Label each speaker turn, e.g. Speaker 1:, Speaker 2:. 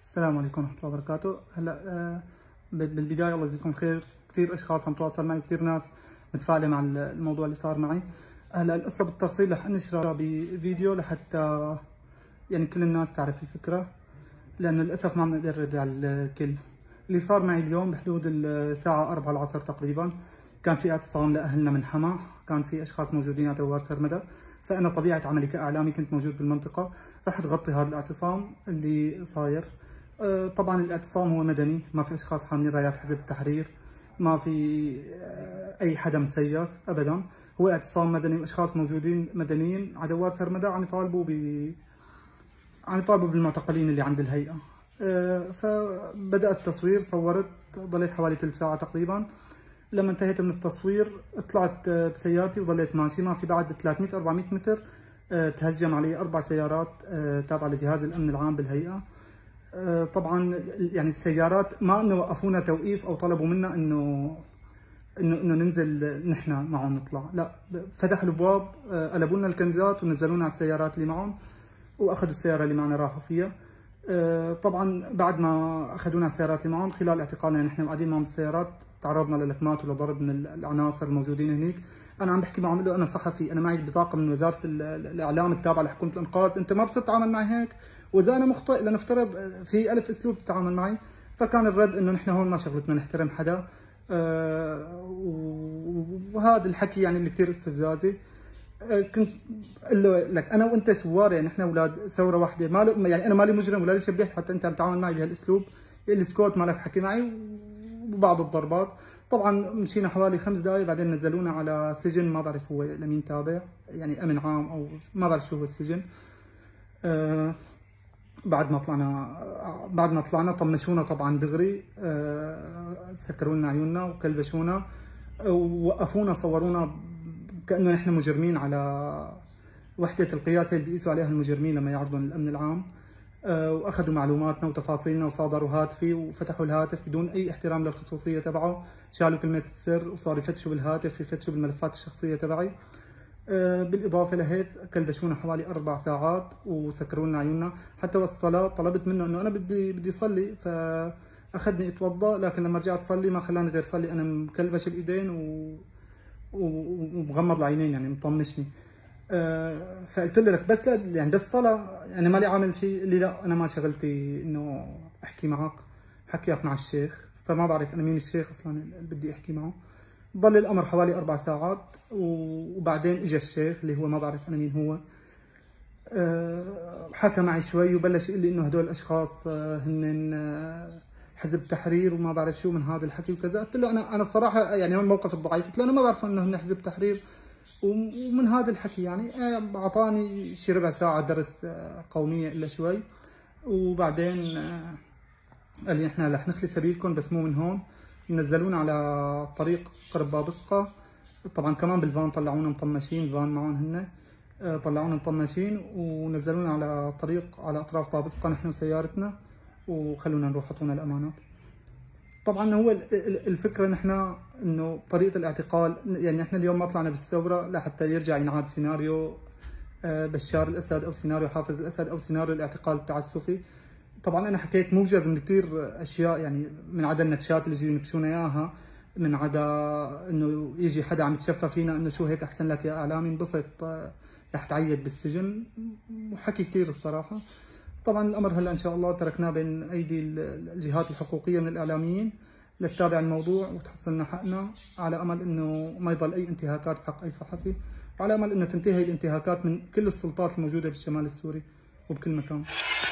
Speaker 1: السلام عليكم ورحمة الله وبركاته. هلا بالبداية الله يجزيكم خير، كثير أشخاص عم تواصل معي، كثير ناس متفاعلة مع الموضوع اللي صار معي. هلا القصة بالتفصيل رح انشرها بفيديو لحتى يعني كل الناس تعرف الفكرة، لأنه للأسف ما عم نقدر نرد على الكل. اللي صار معي اليوم بحدود الساعة 4 العصر تقريبا، كان في اعتصام لأهلنا من حما، كان في أشخاص موجودين على دوار سرمدة، فأنا طبيعة عملي كإعلامي كنت موجود بالمنطقة، رحت غطي هذا الاعتصام اللي صاير. طبعا الاعتصام هو مدني، ما في اشخاص حاملين رايات حزب التحرير، ما في اي حدا مسيس ابدا، هو اعتصام مدني واشخاص موجودين مدنيين على دوار سرمدة عم يطالبوا بالمعتقلين اللي عند الهيئة. فبدأ التصوير، صورت، ضليت حوالي ثلث ساعة تقريبا. لما انتهيت من التصوير طلعت بسيارتي وضليت ماشي، ما في بعد 300 400 متر تهجم علي 4 سيارات تابعة لجهاز الأمن العام بالهيئة. طبعا يعني السيارات ما انه وقفونا توقيف او طلبوا منا انه ننزل نحن معهم نطلع، لا، فتحوا الابواب، قلبوا لنا الكنزات ونزلونا على السيارات اللي معهم واخذوا السياره اللي معنا راحوا فيها. طبعا بعد ما اخذونا السيارات اللي معهم، خلال اعتقالنا نحن قاعدين معهم بالسيارات تعرضنا للكمات ولضرب من العناصر الموجودين هنيك. انا عم بحكي معهم، له انا صحفي، انا معي بطاقه من وزاره الاعلام التابعه لحكومه الانقاذ، انت ما بصير تتعامل معي هيك، واذا انا مخطئ لنفترض في 1000 اسلوب تتعامل معي. فكان الرد انه نحن هون ما شغلتنا نحترم حدا، وهذا الحكي يعني اللي كثير استفزازي. كنت قل له لك انا وانت سوار، يعني نحن اولاد ثوره واحده، ما يعني انا مالي مجرم ولا لي شبيح حتى انت عم تتعامل معي بهالاسلوب. السكوت مالك حكي معي وبعض الضربات. طبعا مشينا حوالي 5 دقائق، بعدين نزلونا على سجن، ما بعرف هو لمين تابع، يعني امن عام او ما بعرف شو هو السجن. بعد ما طلعنا طمشونا طبعا دغري، سكروا لنا عيوننا وكلبشونا ووقفونا صورونا كانه نحن مجرمين على وحده القياس اللي بيقيسوا عليها المجرمين لما يعرضون الامن العام. واخذوا معلوماتنا وتفاصيلنا وصادروا هاتفي وفتحوا الهاتف بدون اي احترام للخصوصيه تبعه، شالوا كلمه السر وصاروا يفتشوا بالهاتف، يفتشوا بالملفات الشخصيه تبعي. بالاضافه لهيك كلبشونا حوالي 4 ساعات وسكروا لنا عيوننا. حتى وقت الصلاه طلبت منه انه انا بدي اصلي، فاخذني اتوضا، لكن لما رجعت اصلي ما خلاني غير صلي، انا مكلبش الايدين ومغمض العينين، يعني مطنشني. فقلت له لك بس يعني بس صلاه، يعني مالي عامل شيء. اللي لا، انا ما شغلتي انه احكي معك، حكيك مع الشيخ، فما بعرف انا مين الشيخ اصلا اللي بدي احكي معه. ضل الامر حوالي 4 ساعات وبعدين اجى الشيخ اللي هو ما بعرف انا مين هو. حكى معي شوي وبلش يقول لي انه هدول الاشخاص هن حزب تحرير وما بعرف شو من هذا الحكي وكذا. قلت له انا الصراحه يعني هون الموقف الضعيف، قلت له انا ما بعرف انه هن حزب تحرير ومن هذا الحكي. يعني اعطاني شي ربع ساعه درس قوميه الا شوي، وبعدين قال لي احنا رح نخلي سبيلكم بس مو من هون. نزلونا على طريق قرب بابسقة، طبعا كمان بالفان طلعونا مطمشين، الفان معهم هن، طلعونا مطمشين ونزلونا على طريق على اطراف بابسقة نحن وسيارتنا، وخلونا نروح حطونا الامانات. طبعا هو الفكره نحن انه طريقه الاعتقال، يعني احنا اليوم ما طلعنا بالثوره لحتى يرجع ينعاد سيناريو بشار الاسد او سيناريو حافظ الاسد او سيناريو الاعتقال التعسفي. طبعا انا حكيت موجز من كثير اشياء، يعني من عدا النكشات اللي يجوا ينكشونا اياها، من عدا انه يجي حدا عم يتشفى فينا انه شو هيك احسن لك يا اعلامي، انبسط رح تعيد بالسجن، وحكي كثير الصراحه. طبعا الامر هلا ان شاء الله تركناه بين ايدي الجهات الحقوقيه من الاعلاميين لتتابع الموضوع وتحصلنا حقنا، على امل انه ما يضل اي انتهاكات بحق اي صحفي، وعلى امل انه تنتهي الانتهاكات من كل السلطات الموجوده بالشمال السوري وبكل مكان.